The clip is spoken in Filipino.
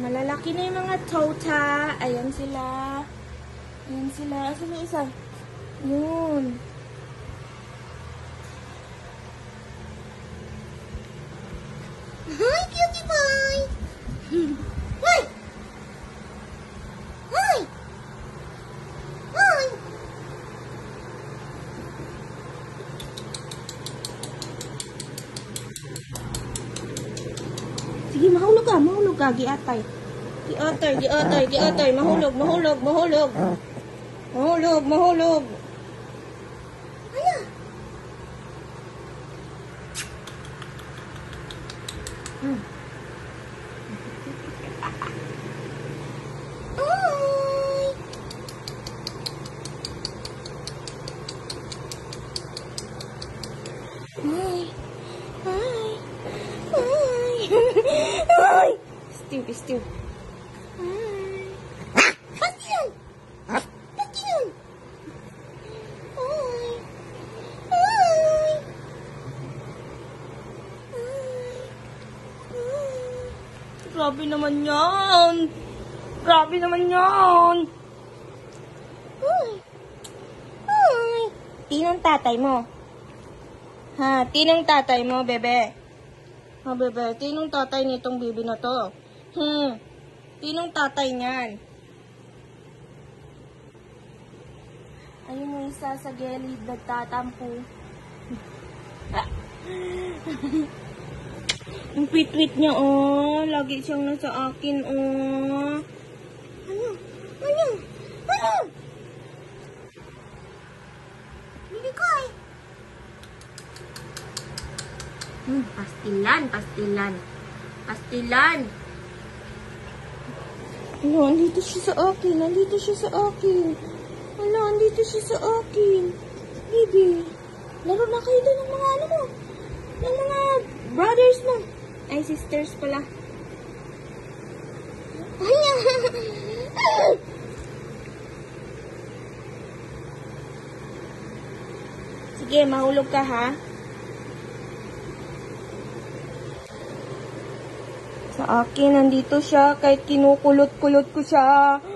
Malalaki na yung mga tota. Ayan sila. Ayan sila. Asan yung isa? Yun. Hi, cutie boy! Hi! Hi! Hi! Sige, mahulog ka. Mahulog ka. Giatay. Giatay, giatay, giatay. Mahulog, mahulog, mahulog. Mahulog, mahulog. Hala. Ay. Hi. Hi. Hi. Hi. Stew, stew. Hi. Ba't yun? Ba't yun? Hi. Hi. Grabe naman yan. Grabe naman yan. Hi. Hi. Tinong tatay mo. Ha, tinong tatay mo, bebe. Ha, bebe, tinong tatay nitong bibi na to. Tinong tatay niyan. Ayun mo isa sa gilid, nagtatampo. Ang tweet-tweet niya, oh. Lagi siyang nasa akin, oh. Ano? Ano? Ano? Bibikoy. Pastilan, pastilan. Pastilan. Ano, andito siya sa akin. Andito siya sa akin. Ano, andito siya sa akin. Baby, laro na kayo doon ng mga ano mo. Ng mga brothers mo. Ay, sisters pala. Ay, sige, mahulog ka ha. Sa akin, nandito siya. Kahit kinukulot-kulot ko siya.